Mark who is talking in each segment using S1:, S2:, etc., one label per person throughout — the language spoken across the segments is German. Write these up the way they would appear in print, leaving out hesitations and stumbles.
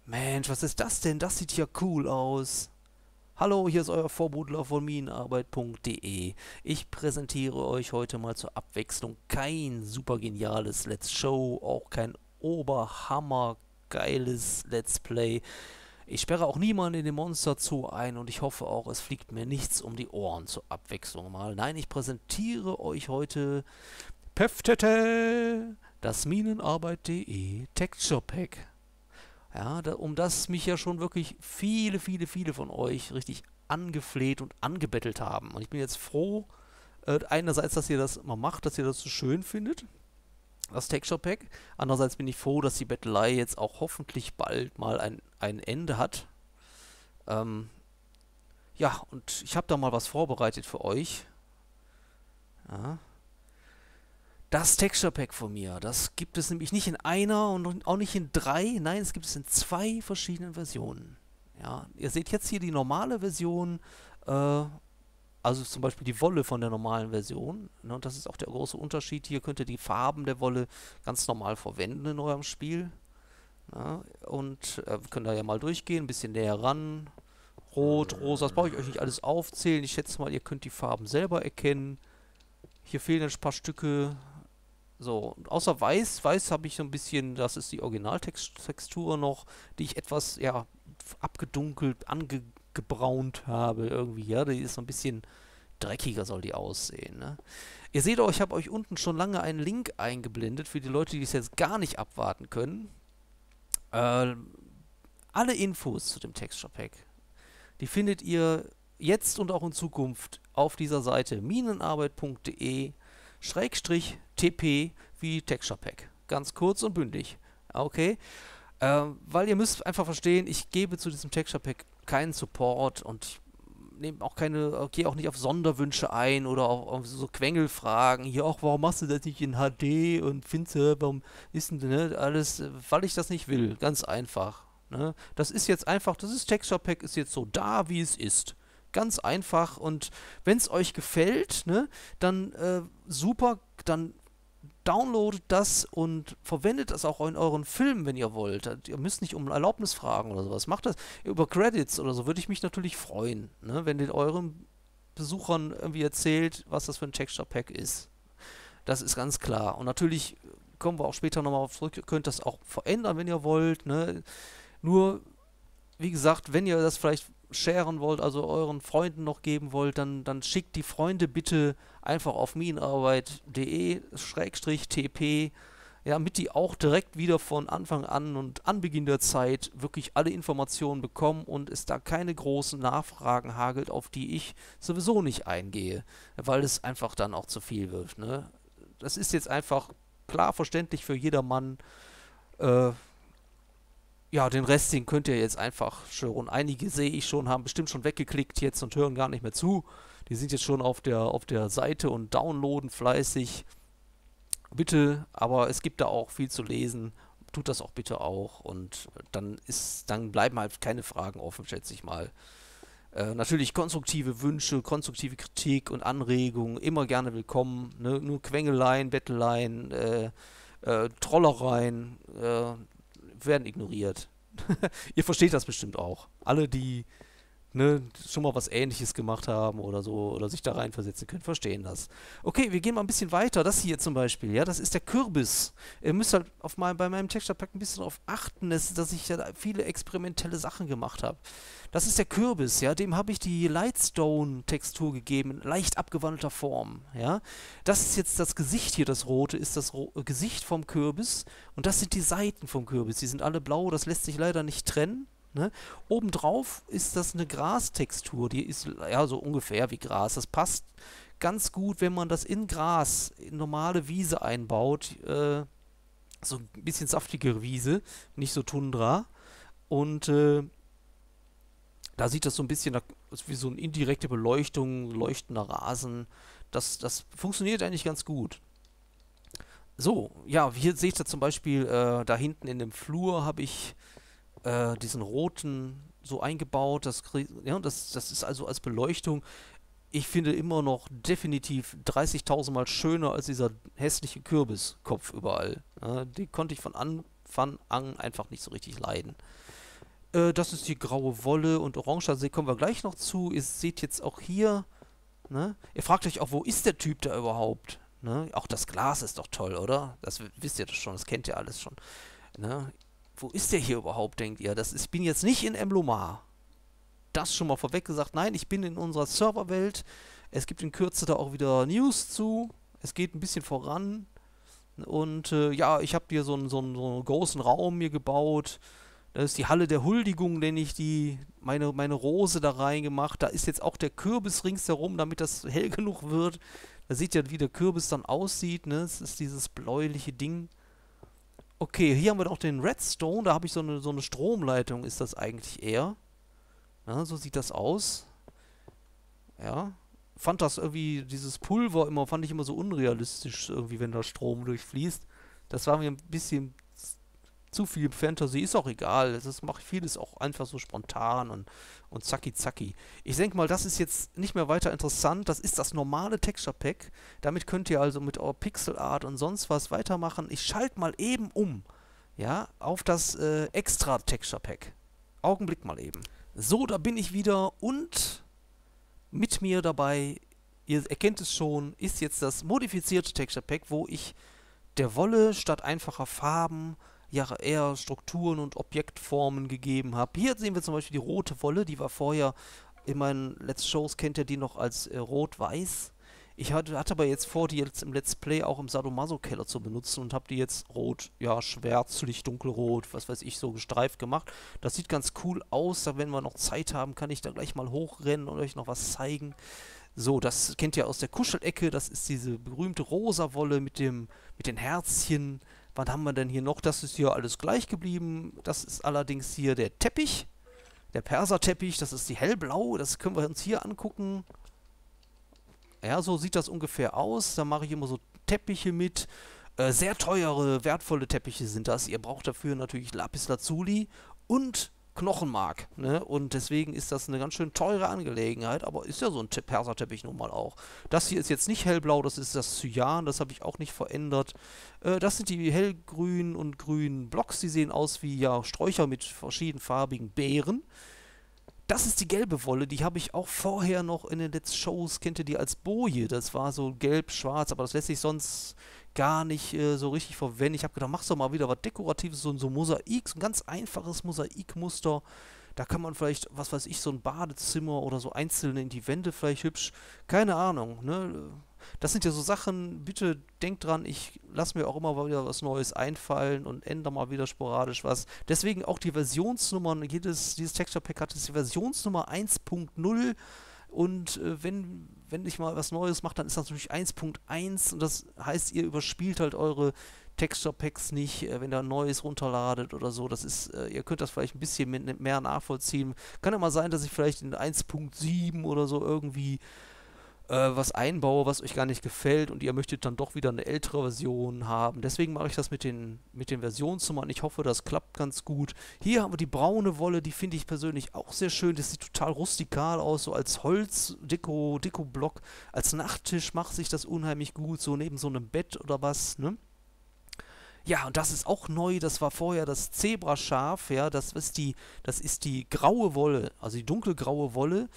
S1: Mensch, was ist das denn? Das sieht ja cool aus. Hallo, hier ist euer Vorbudler von Minenarbeit.de. Ich präsentiere euch heute mal zur Abwechslung kein super geniales Let's Show, auch kein oberhammergeiles Let's Play. Ich sperre auch niemanden in den Monster Zoo ein und ich hoffe auch, es fliegt mir nichts um die Ohren zur Abwechslung mal. Nein, ich präsentiere euch heute Peftete, das Minenarbeit.de Texture Pack. Ja, um das mich ja schon wirklich viele von euch richtig angefleht und angebettelt haben. Und ich bin jetzt froh, einerseits, dass ihr das mal macht, dass ihr das so schön findet, das Texture Pack. Andererseits bin ich froh, dass die Bettelei jetzt auch hoffentlich bald mal ein Ende hat. Ähm, ja, und ich habe da mal was vorbereitet für euch. Ja. Das Texture Pack von mir, das gibt es nämlich nicht in einer und auch nicht in drei, nein, es gibt es in zwei verschiedenen Versionen. Ja, ihr seht jetzt hier die normale Version, also zum Beispiel die Wolle von der normalen Version. Ne, und das ist auch der große Unterschied. Hier könnt ihr die Farben der Wolle ganz normal verwenden in eurem Spiel. Ja, und wir können da ja mal durchgehen, ein bisschen näher ran. Rot, rosa, das brauche ich euch nicht alles aufzählen. Ich schätze mal, ihr könnt die Farben selber erkennen. Hier fehlen ein paar Stücke. So, und außer Weiß, Weiß habe ich so ein bisschen, das ist die Originaltextur noch, die ich etwas, ja, abgedunkelt, angebraunt habe irgendwie, ja, die ist so ein bisschen dreckiger soll die aussehen, ne? Ihr seht auch, ich habe euch unten schon lange einen Link eingeblendet für die Leute, die es jetzt gar nicht abwarten können. Äh, alle Infos zu dem Texture Pack, die findet ihr jetzt und auch in Zukunft auf dieser Seite minenarbeit.de /TP wie Texture Pack. Ganz kurz und bündig. Okay? Weil ihr müsst einfach verstehen, ich gebe zu diesem Texture Pack keinen Support und ich nehme auch gehe auch nicht auf Sonderwünsche ein oder auf so Quengelfragen. Hier auch, warum machst du das nicht in HD und findest du, warum ist denn ne, alles, weil ich das nicht will. Ganz einfach. Ne? Das ist jetzt einfach, das ist Texture Pack, ist jetzt so da, wie es ist. Ganz einfach und wenn es euch gefällt, ne, dann super, dann downloadet das und verwendet das auch in euren Filmen, wenn ihr wollt. Ihr müsst nicht um Erlaubnis fragen oder sowas. Macht das über Credits oder so, würde ich mich natürlich freuen, ne, wenn ihr euren Besuchern irgendwie erzählt, was das für ein Texture Pack ist. Das ist ganz klar. Und natürlich kommen wir auch später nochmal auf zurück, ihr könnt das auch verändern, wenn ihr wollt, ne. Nur wie gesagt, wenn ihr das vielleicht sharen wollt, also euren Freunden noch geben wollt, dann schickt die Freunde bitte einfach auf minenarbeit.de/TP, ja, damit die auch direkt wieder von Anfang an und an Beginn der Zeit wirklich alle Informationen bekommen und es da keine großen Nachfragen hagelt, auf die ich sowieso nicht eingehe, weil es einfach dann auch zu viel wird, ne? Das ist jetzt einfach klar verständlich für jedermann. Äh, ja, den Rest, den könnt ihr jetzt einfach schon. Einige sehe ich schon, haben bestimmt schon weggeklickt jetzt und hören gar nicht mehr zu. Die sind jetzt schon auf der Seite und downloaden fleißig. Bitte, aber es gibt da auch viel zu lesen. Tut das auch bitte auch. Und dann bleiben halt keine Fragen offen, schätze ich mal. Natürlich konstruktive Wünsche, konstruktive Kritik und Anregungen immer gerne willkommen. Ne? Nur Quengeleien, Betteleien, Trollereien werden ignoriert. Ihr versteht das bestimmt auch. Alle, die ne, schon mal was Ähnliches gemacht haben oder so oder sich da reinversetzen können, verstehen das. Okay, wir gehen mal ein bisschen weiter. Das hier zum Beispiel, ja, das ist der Kürbis. Ihr müsst halt bei meinem Texture Pack ein bisschen darauf achten, dass ich ja viele experimentelle Sachen gemacht habe. Das ist der Kürbis, ja, dem habe ich die Lightstone-Textur gegeben, in leicht abgewandelter Form, ja. Das ist jetzt das Gesicht hier, das rote, ist das Gesicht vom Kürbis und das sind die Seiten vom Kürbis. Die sind alle blau, das lässt sich leider nicht trennen. Ne? Obendrauf ist das eine Grastextur, die ist ja so ungefähr wie Gras. Das passt ganz gut, wenn man das in Gras, in normale Wiese einbaut. So ein bisschen saftigere Wiese, nicht so Tundra. Und da sieht das so ein bisschen wie so eine indirekte Beleuchtung, leuchtender Rasen. Das funktioniert eigentlich ganz gut. So, ja, hier seht ihr zum Beispiel, da hinten in dem Flur habe ich diesen roten so eingebaut. Das ist also als Beleuchtung. Ich finde immer noch definitiv 30.000 Mal schöner als dieser hässliche Kürbiskopf überall. Den konnte ich von Anfang an einfach nicht so richtig leiden. Das ist die graue Wolle und Orange, also kommen wir gleich noch zu. Ihr seht jetzt auch hier, ne? Ihr fragt euch auch, wo ist der Typ da überhaupt? Ne? Auch das Glas ist doch toll, oder? Das wisst ihr doch schon, das kennt ihr alles schon. Ne? Wo ist der hier überhaupt, denkt ihr? Ich bin jetzt nicht in Emblomar. Das schon mal vorweg gesagt. Nein, ich bin in unserer Serverwelt. Es gibt in Kürze da auch wieder News zu. Es geht ein bisschen voran. Und ja, ich habe hier so einen großen Raum mir gebaut. Das ist die Halle der Huldigung, nenne ich die. Meine Rose da reingemacht. Da ist jetzt auch der Kürbis ringsherum, damit das hell genug wird. Da seht ihr, wie der Kürbis dann aussieht. Ne? Es ist dieses bläuliche Ding. Okay, hier haben wir noch den Redstone. Da habe ich so eine Stromleitung, ist das eigentlich eher. Ja, so sieht das aus. Ja. Fand das irgendwie, dieses Pulver immer, fand ich immer so unrealistisch, irgendwie, wenn da Strom durchfließt. Das war mir ein bisschen zu viel Fantasy, ist auch egal. Das mache ich vieles auch einfach so spontan und zacki zacki. Ich denke mal, das ist jetzt nicht mehr weiter interessant. Das ist das normale Texture Pack. Damit könnt ihr also mit eurer Pixel Art und sonst was weitermachen. Ich schalte mal eben um, ja, auf das extra Texture Pack. Augenblick mal eben. So, da bin ich wieder und mit mir dabei, ihr erkennt es schon, ist jetzt das modifizierte Texture Pack, wo ich der Wolle statt einfacher Farben ja eher Strukturen und Objektformen gegeben habe. Hier sehen wir zum Beispiel die rote Wolle, die war vorher in meinen Let's Shows, kennt ihr die noch als rot-weiß. Ich hatte aber jetzt vor, die jetzt im Let's Play auch im Sadomaso-Keller zu benutzen und habe die jetzt rot, ja, schwärzlich, dunkelrot, was weiß ich, so gestreift gemacht. Das sieht ganz cool aus. Wenn wir noch Zeit haben, kann ich da gleich mal hochrennen und euch noch was zeigen. So, das kennt ihr aus der Kuschelecke. Das ist diese berühmte rosa Wolle mit den Herzchen. Was haben wir denn hier noch? Das ist hier alles gleich geblieben. Das ist allerdings hier der Teppich. Der Perserteppich. Das ist die hellblau. Das können wir uns hier angucken. Ja, so sieht das ungefähr aus. Da mache ich immer so Teppiche mit. Sehr teure, wertvolle Teppiche sind das. Ihr braucht dafür natürlich Lapislazuli und Knochenmark. Ne? Und deswegen ist das eine ganz schön teure Angelegenheit. Aber ist ja so ein Perserteppich nun mal auch. Das hier ist jetzt nicht hellblau, das ist das Cyan. Das habe ich auch nicht verändert. Das sind die hellgrünen und grünen Blocks. Die sehen aus wie ja, Sträucher mit verschiedenfarbigen Beeren. Das ist die gelbe Wolle, die habe ich auch vorher noch in den Let's Shows, kennt ihr die als Boje? Das war so gelb-schwarz, aber das lässt sich sonst gar nicht so richtig verwenden. Ich habe gedacht, machst doch mal wieder was Dekoratives, so ein Mosaik, so ein ganz einfaches Mosaikmuster. Da kann man vielleicht, was weiß ich, so ein Badezimmer oder so einzeln in die Wände vielleicht hübsch, keine Ahnung, ne? Das sind ja so Sachen, bitte denkt dran, ich lasse mir auch immer mal wieder was Neues einfallen und ändere mal wieder sporadisch was. Deswegen auch die Versionsnummern, dieses Texture Pack hat die Versionsnummer 1.0 und wenn ich mal was Neues mache, dann ist das natürlich 1.1 und das heißt, ihr überspielt halt eure Texture Packs nicht, wenn ihr ein neues runterladet oder so. Das ist, ihr könnt das vielleicht ein bisschen mehr nachvollziehen. Kann ja mal sein, dass ich vielleicht in 1.7 oder so irgendwie was einbaue, was euch gar nicht gefällt und ihr möchtet dann doch wieder eine ältere Version haben. Deswegen mache ich das mit den Versionsnummern. Ich hoffe, das klappt ganz gut. Hier haben wir die braune Wolle, die finde ich persönlich auch sehr schön. Das sieht total rustikal aus, so als Holz-Deko-Block. Als Nachttisch macht sich das unheimlich gut, so neben so einem Bett oder was, ne? Ja, und das ist auch neu, das war vorher das Zebraschaf, ja, das ist die graue Wolle, also die dunkelgraue Wolle,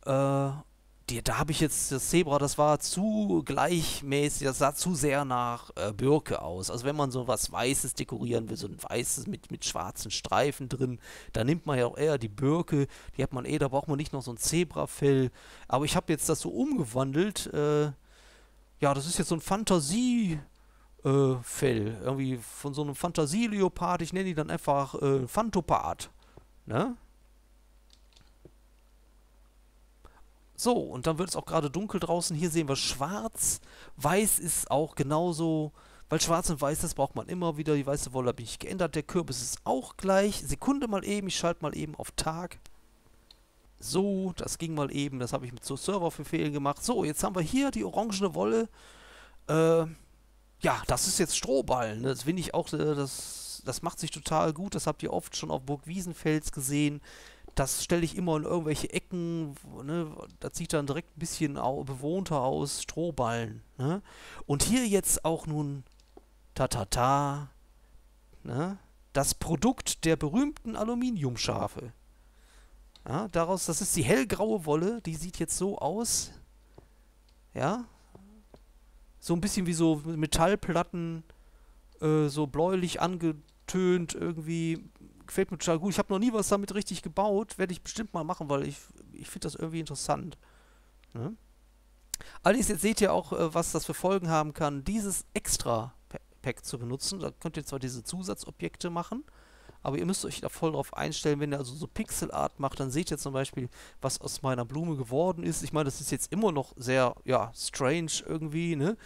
S1: da habe ich jetzt das Zebra, das war zu gleichmäßig, das sah zu sehr nach Birke aus. Also wenn man so was Weißes dekorieren will, so ein weißes mit schwarzen Streifen drin, da nimmt man ja auch eher die Birke, die hat man da braucht man nicht noch so ein Zebrafell. Aber ich habe jetzt das so umgewandelt, ja, das ist jetzt so ein Fell, irgendwie von so einem Fantasieleopard, ich nenne die dann einfach Phantopard, ne? So, und dann wird es auch gerade dunkel draußen. Hier sehen wir schwarz. Weiß ist auch genauso, weil schwarz und weiß, das braucht man immer wieder. Die weiße Wolle habe ich geändert. Der Kürbis ist auch gleich. Sekunde mal eben, ich schalte mal eben auf Tag. So, das ging mal eben. Das habe ich mit so Serverbefehlen gemacht. So, jetzt haben wir hier die orangene Wolle. Ja, das ist jetzt Strohballen. Ne? Das finde ich auch, das macht sich total gut. Das habt ihr oft schon auf Burg Wiesenfels gesehen. Das stelle ich immer in irgendwelche Ecken, ne? Das sieht dann direkt ein bisschen bewohnter aus, Strohballen. Ne? Und hier jetzt auch nun, ne? das Produkt der berühmten Aluminiumschafe. Ja, das ist die hellgraue Wolle, die sieht jetzt so aus. Ja, so ein bisschen wie so Metallplatten, so bläulich angetönt irgendwie. Gefällt mir total gut. Ich habe noch nie was damit richtig gebaut. Werde ich bestimmt mal machen, weil ich finde das irgendwie interessant. Ne? Allerdings, jetzt seht ihr auch, was das für Folgen haben kann, dieses Extra-Pack zu benutzen. Da könnt ihr zwar diese Zusatzobjekte machen, aber ihr müsst euch da voll drauf einstellen. Wenn ihr also so Pixelart macht, dann seht ihr zum Beispiel, was aus meiner Blume geworden ist. Ich meine, das ist jetzt immer noch sehr, ja, strange irgendwie, ne?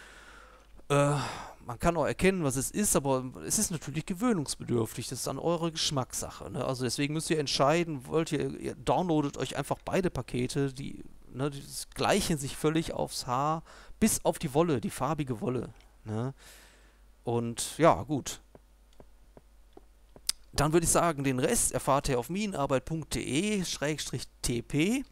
S1: Man kann auch erkennen, was es ist, aber es ist natürlich gewöhnungsbedürftig. Das ist dann eure Geschmackssache, ne? Also deswegen müsst ihr entscheiden, ihr downloadet euch einfach beide Pakete, die gleichen sich völlig aufs Haar, bis auf die Wolle, die farbige Wolle, ne? Und ja, gut. Dann würde ich sagen, den Rest erfahrt ihr auf minenarbeit.de/tp.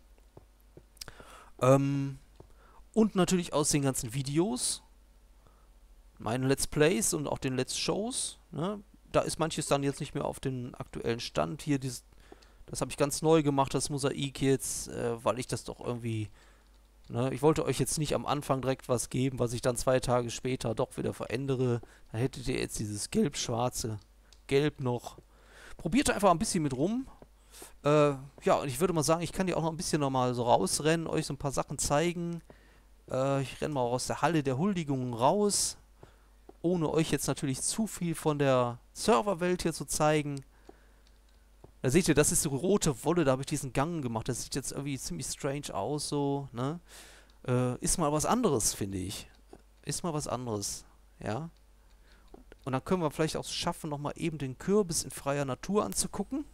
S1: Und natürlich aus den ganzen Videos, meinen Let's Plays und auch den Let's Shows. Ne? Da ist manches dann jetzt nicht mehr auf dem aktuellen Stand. Hier, das habe ich ganz neu gemacht, das Mosaik jetzt, weil ich das doch irgendwie... Ne, ich wollte euch jetzt nicht am Anfang direkt was geben, was ich dann 2 Tage später doch wieder verändere. Da hättet ihr jetzt dieses gelb-schwarze Gelb noch. Probiert einfach ein bisschen mit rum. Ja, und ich würde mal sagen, ich kann die auch noch ein bisschen nochmal so rausrennen, euch so ein paar Sachen zeigen. Ich renne mal aus der Halle der Huldigungen raus, ohne euch jetzt natürlich zu viel von der Serverwelt hier zu zeigen. Da seht ihr, das ist so rote Wolle, da habe ich diesen Gang gemacht. Das sieht jetzt irgendwie ziemlich strange aus, so, ne? Ist mal was anderes, finde ich. Ist mal was anderes, ja? Und dann können wir vielleicht auch schaffen, nochmal eben den Kürbis in freier Natur anzugucken.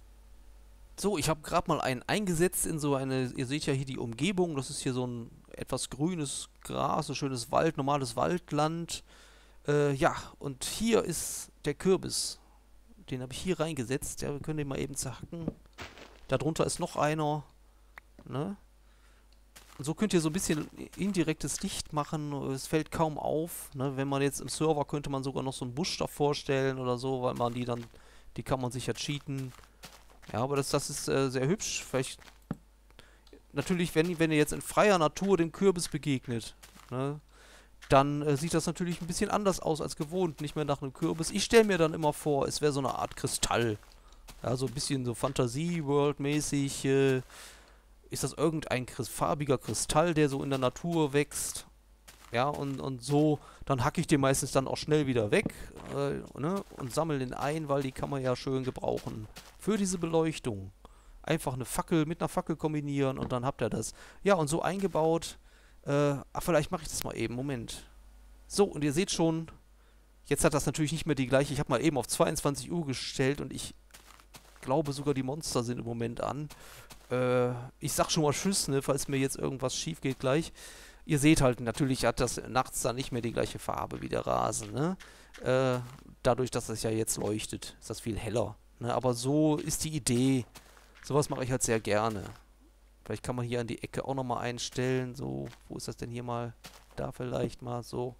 S1: So, ich habe gerade mal einen eingesetzt in so eine, ihr seht ja hier die Umgebung, das ist hier so ein etwas grünes Gras, so schönes Wald, normales Waldland. Ja, und hier ist der Kürbis. Den habe ich hier reingesetzt. Ja, wir können den mal eben zerhacken. Darunter ist noch einer. Ne? Und so könnt ihr so ein bisschen indirektes Licht machen. Es fällt kaum auf. Ne? Wenn man jetzt im Server könnte man sogar noch so einen Busch davor stellen oder so, weil man die kann man sich ja cheaten. Ja, aber das ist sehr hübsch. Vielleicht natürlich, wenn ihr jetzt in freier Natur dem Kürbis begegnet, ne? Dann sieht das natürlich ein bisschen anders aus als gewohnt, nicht mehr nach einem Kürbis. Ich stelle mir dann immer vor, es wäre so eine Art Kristall. Ja, so ein bisschen so Fantasie-World-mäßig. Ist das irgendein farbiger Kristall, der so in der Natur wächst? Ja, und so, dann hacke ich den meistens dann auch schnell wieder weg, ne, und sammle den ein, weil die kann man ja schön gebrauchen. Für diese Beleuchtung. Einfach eine Fackel mit einer Fackel kombinieren und dann habt ihr das. Ja, und so eingebaut... vielleicht mache ich das mal eben. Moment. So, und ihr seht schon, jetzt hat das natürlich nicht mehr die gleiche. Ich habe mal eben auf 22 Uhr gestellt und ich glaube sogar die Monster sind im Moment an. Ich sag schon mal Tschüss, ne, falls mir jetzt irgendwas schief geht gleich. Ihr seht halt, natürlich hat das nachts dann nicht mehr die gleiche Farbe wie der Rasen, ne? Dadurch, dass das ja jetzt leuchtet, ist das viel heller. Ne? Aber so ist die Idee. Sowas mache ich halt sehr gerne. Vielleicht kann man hier an die Ecke auch nochmal einstellen. So, wo ist das denn hier mal? Da vielleicht mal so.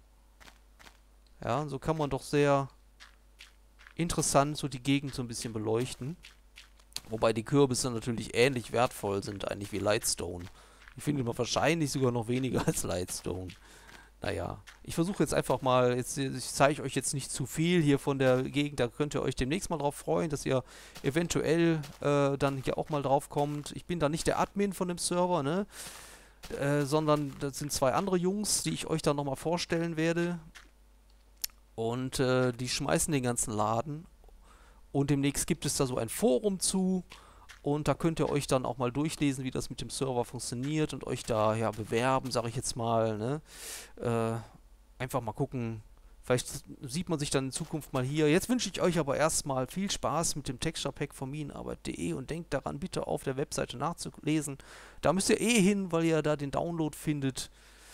S1: Ja, so kann man doch sehr interessant so die Gegend so ein bisschen beleuchten. Wobei die Kürbisse natürlich ähnlich wertvoll sind eigentlich wie Lightstone. Ich finde immer wahrscheinlich sogar noch weniger als Lightstone. Naja, ich versuche jetzt einfach mal, ich zeige euch jetzt nicht zu viel hier von der Gegend, da könnt ihr euch demnächst mal drauf freuen, dass ihr eventuell dann hier auch mal drauf kommt. Ich bin da nicht der Admin von dem Server, ne? Sondern das sind 2 andere Jungs, die ich euch dann nochmal vorstellen werde. Und die schmeißen den ganzen Laden. Und demnächst gibt es da so ein Forum zu. Und da könnt ihr euch dann auch mal durchlesen, wie das mit dem Server funktioniert und euch da ja bewerben, sage ich jetzt mal. Ne? Einfach mal gucken. Vielleicht sieht man sich dann in Zukunft mal hier. Jetzt wünsche ich euch aber erstmal viel Spaß mit dem Texture Pack von minenarbeit.de und denkt daran, bitte auf der Webseite nachzulesen. Da müsst ihr hin, weil ihr da den Download findet.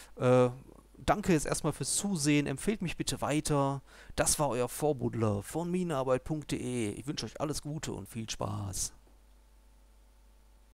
S1: Danke jetzt erstmal fürs Zusehen. Empfehlt mich bitte weiter. Das war euer Vorbuddler von minenarbeit.de. Ich wünsche euch alles Gute und viel Spaß.